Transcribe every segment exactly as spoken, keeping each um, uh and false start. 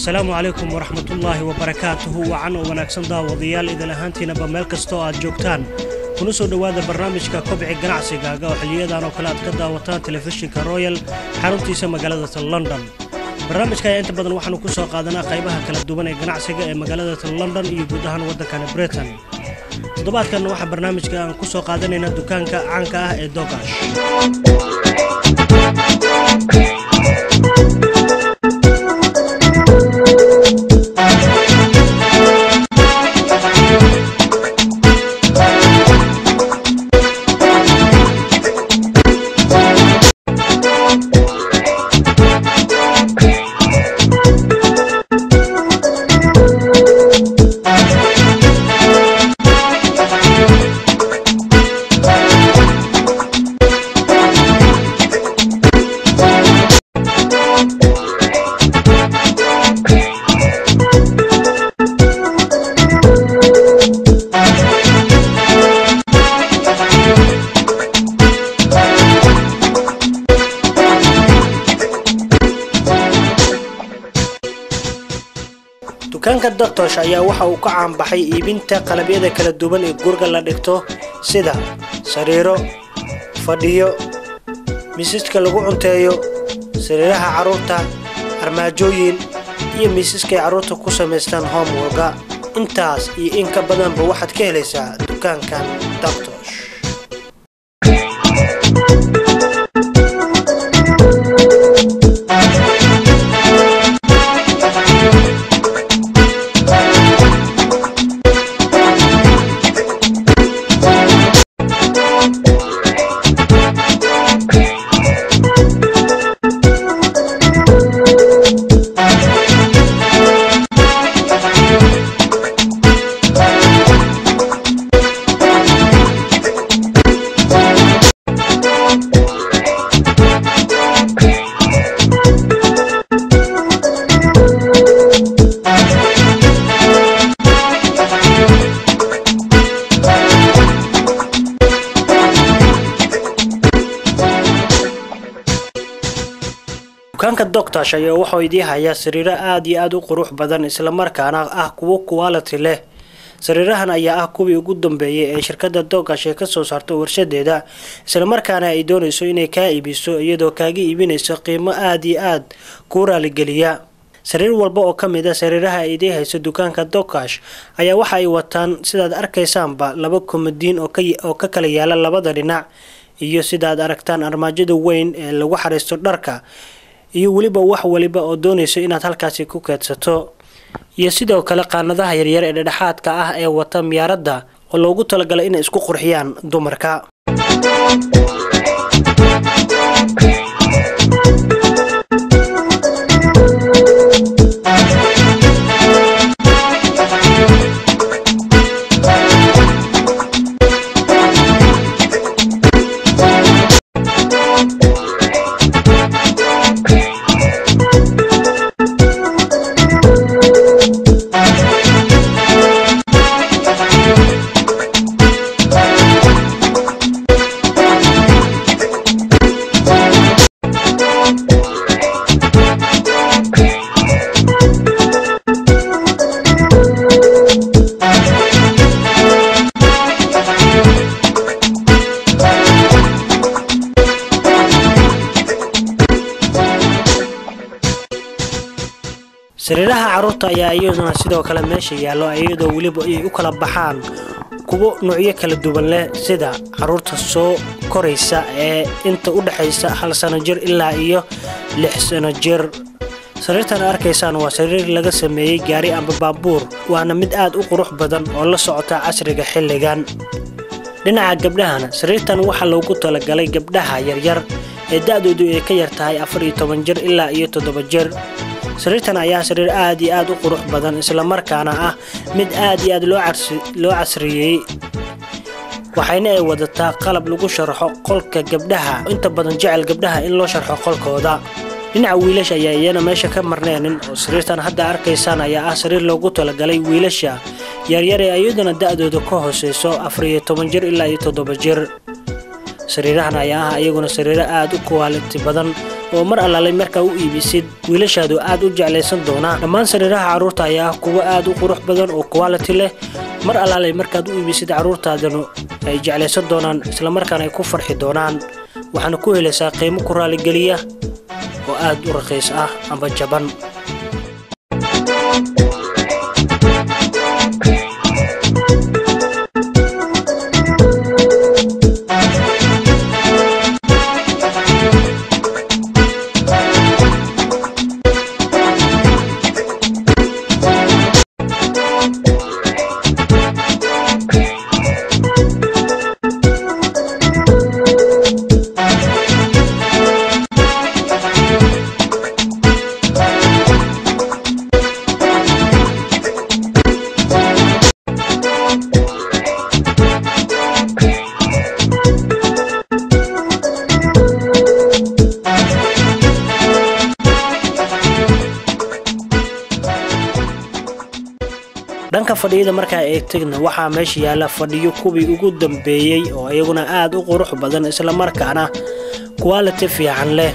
السلام عليكم ورحمة الله وبركاته وعن ونكسن داوديال إذا لهانتينا بملك استوى جوكتان كنوسو دوادا برنامجka kobci ganacsiga oo xiliyadan oo kala ka daawata telefishinka Royal xaruntiisa magaalada London barnaamijka inta badan waxaanu ku soo qaadanaa qaybaha kala duwan ee ganacsiga ee magaalada London iyo guud ahaan waddanka Britain todobaadkan waxa barnaamijka aan ku soo qaadanaynaa dukaanka caanka ah ee Dogash dukaanka Dogash ayaa waxa uu ka caan baxay iibinta qalabyada kala duwan ee guriga la dhigto sida sariiro fadhiyo miisaska lagu cunteeyo sariiraha carruurta armaajooyin iyo miisaska carruurta ku sameystaan homework intaas iyo in ka badan ba waxaad ka helaysaa dukaankan Dogash dukaanka Dogash ayaa wuxuu idii hayaa sariiro aad iyo aad u qurux badan isla markaana ah kuwo quality leh sariirahan ayaa ah kuwii ugu dambeeyay ee shirkadda Dogash ka soo saarto warshadeeda isla markaana ay doonayso inay ka iibiso iyadoo kaaga iibinayso qiimo aad iyo aad ku raali geliya sariir walba oo kamid ah sariiraha ay idii hayso dukaanka Dogash ayaa waxa ay wataan sidaad arkaysaanba laba komadiin oo ka oo ka kala yaala labada dhinac iyo sidaad aragtaan armaajada weyn ee lagu xariisto dharka iyo waliba wax waliba oo doonayso inaad halkaasi ku keedsato iyo sidoo kale qaanadaha yaryar ee dhexaadka ah ee wata miyaaradda oo loogu talagalay inay isku qurxiyaan dumarka sariiraha carruurta ayaa iyaduna sidoo kale meesha yaalo iyadoo waliba ay u kala baxaan kuwo noocyo kala duwan leh sida carruurta soo koraysa ee inta u dhaxaysa hal sano jir ilaa iyo lix sano jir sariirtan arkaysaan waa sariir laga sameeyay gaari ama baabuur waana mid aad u qurux badan oo la socota casriga xilligan dhinaca gabdhahana sariirtan waxa loogu talagalay gabdhaha yaryar ee da'doodu ay ka yar tahay afar iyo toban jir ilaa iyo toddoba jir sariirtan ayaa sariir aad iyo aad u qurux badan isla markaana ah mid aad iyo aad loo casri loo casriyay waxayna ay wadataa qalab lagu sharxo qolka gabdhaha inta badan jecel gabdhaha in loo sharxo qolkooda dhinaca wiilasha ayaa iyana meesha ka marneenin oo sariirtan hadda arkaysaan ayaa ah sariir loogu talagalay wiilasha yaryar ee ayaduna da'dooda ka hooseyso afar iyo toban jir ilaa iyo toddoba jir sariirahan ayaa ah iyaguna sariiro aad u quality badan oo mar allaale markaa u iibisid wiilashaadu aad u jeclaysan doonaa. dhammaan sariiraha carruurta ayaa ah kuwa aad u qurux badan oo quality leh, mar allaale markaad u iibisid carruurtaadana ay jeclaysan doonaan isla markaana ay ku farxi doonaan. waxaana ku helaysaa qiimo ku raali geliya oo aad u raqiis ah amba jaban. dhanka fadhiyada markaa eegtagna waxaa meesha yaala fadhiyo kuwii ugu dambeeyay oo iyaguna aad u qurux badan isla markaana quality fiican leh.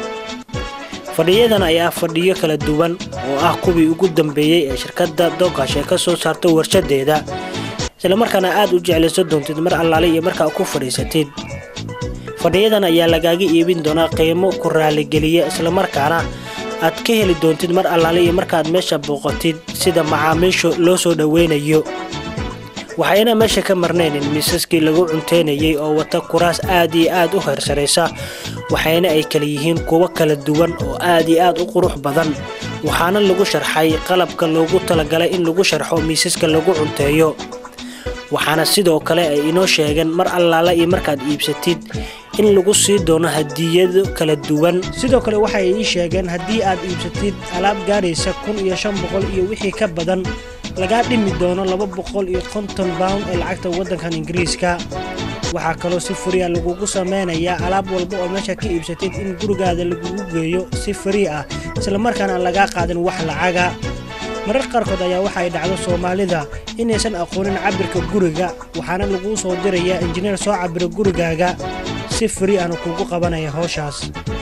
fadhiyadan ayaa fadhiyo kala duwan oo ah kuwii ugu dambeeyay ee shirkadda Dogash ka soo saartay warshadeeda, isla markaana aad u jeclaysan doontid mar allaale iyo markaa ku fadhiisatid. fadhiyadan ayaa lagaaga iibin doonaa qiimo ku raali geliya isla markaana aad ka heli doontid mar allaale iyo markaad meesha booqatid sida macaamiisha loo soo dhaweynayo. waxayna meesha ka marnayn miisaskii lagu cunteynayay oo wata kuraas aad iyo aad u heersanaysa, waxayna ay kala yihiin kuwa kala duwan oo aad iyo aad u qurux badan. waxaana lagu sharxay qalabka loogu talagalay in lagu sharxo miisaska lagu cunteeyo. waxaana sidoo kale ay inoo sheegeen mar allaale iyo markaad iibsatid in lagu sii doono hadiyado kala duwan. sidoo kale waxay ii sheegeen haddii aad iibsatid alaab gaaraysa kun iyo shan boqol iyo wixii ka badan laga dhimi doono laba boqol iyo konton pound ee lacagta waddankan Ingiriiska. waxaa kaloo si free ah lagugu sameynayaa alaab walba oo meesha ka iibsatid in gurigaada lagugu geeyo si free ah isla markaana laga qaadan wax lacaga. marar qaarkood ayaa waxay dhacdo Soomaalida inaysan aqoonin cabirka guriga, waxaana lagu soo dirayaa engineer soo cabira gurigaaga si free ah kugu qabanaya hawshaas.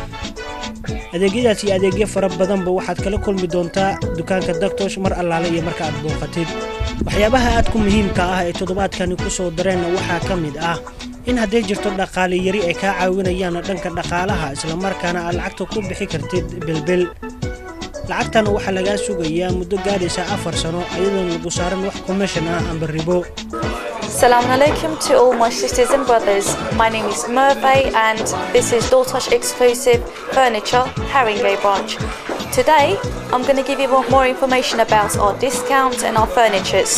adeegyadaas iyo adeegyo fara badanba waxaad kala kulmi doontaa dukaanka Dogash mar allaale iyo marka aad booqatid. waxyaabaha aad ku muhiimka ah ee toddobaadkani ku soo dareen waxaa ka mid ah in haddii jirto dhaqaale yari ay ka caawinayaan dhanka dhaqaalaha isla markaana aad lacagta ku bixi kartid bilbil. lacagtan waxa laga sugayaa muddo gaaraysa afar sano iyadoo lagu saaran wax commission ah amba ribo. Assalamu alaikum to all my sisters and brothers. My name is Merve and this is Dogash exclusive furniture Haringey branch. Today I'm going to give you more information about our discounts and our furnitures.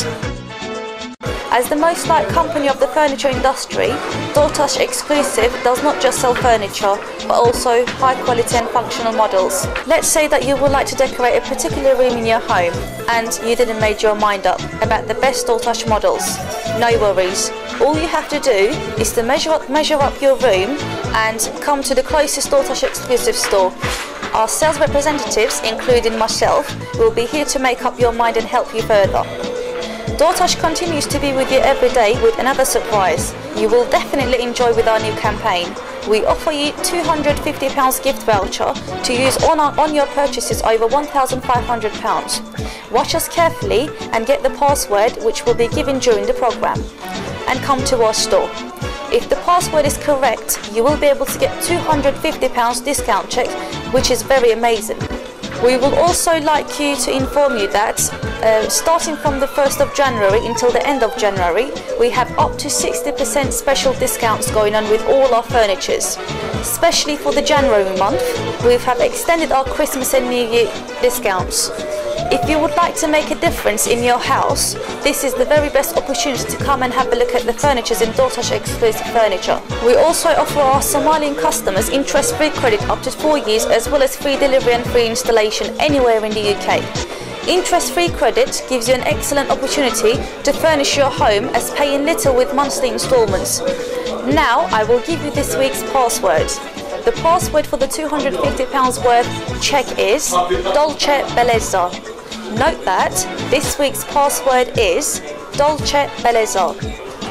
As the most liked company of the furniture industry, Dogash Exclusive does not just sell furniture, but also high quality and functional models. Let's say that you would like to decorate a particular room in your home and you didn't make your mind up about the best Dogash models. No worries. All you have to do is to measure up, measure up your room and come to the closest Dogash Exclusive store. Our sales representatives, including myself, will be here to make up your mind and help you further. Dogash continues to be with you every day with another surprise. You will definitely enjoy with our new campaign. We offer you two hundred fifty pounds gift voucher to use on, our, on your purchases over one thousand five hundred pounds. Watch us carefully and get the password which will be given during the program. And come to our store. If the password is correct, you will be able to get two hundred fifty pounds discount check, which is very amazing. We will also like you to inform you that uh, starting from the first of January until the end of January, we have up to sixty percent special discounts going on with all our furnitures. Especially for the January month, we have extended our Christmas and New Year discounts. If you would like to make a difference in your house, this is the very best opportunity to come and have a look at the furnitures in Dogash Exclusive Furniture. We also offer our Somalian customers interest-free credit up to four years as well as free delivery and free installation anywhere in the U K. Interest-free credit gives you an excellent opportunity to furnish your home as paying little with monthly installments. Now I will give you this week's password. The password for the two hundred fifty pounds worth check is Dolce Bellezza. Note that this week's password is Dolce Bellezza.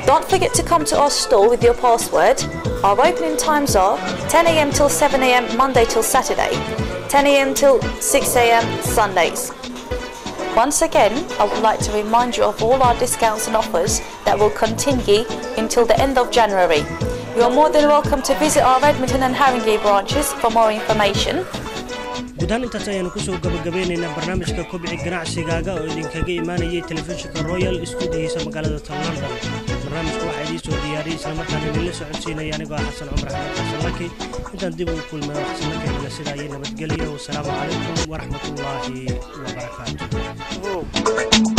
Don't forget to come to our store with your password. Our opening times are ten a m till seven a m Monday till Saturday, ten a m till six a m Sundays. Once again, I would like to remind you of all our discounts and offers that will continue until the end of January. You are more than welcome to visit our Edmonton and Haringey branches for more information. gudahaan intaas ayaanu ku soo gabagabeynaynaa barnaamijka kobci ganacsigaaga oo idinkaga imaanayay telefishinka Royal Studios magaalada London. barnaamijku waxa idin soo diyaariyay isla markaana idin la socodsiinaya anigoo Xasan Cumar Axmed Xasan Laki. intaan dib u kulmay waxaan markaa sidaa iyo nabadgelyo. Wassalaamu calaykum wa rahmatullaahi wa barakaatuh.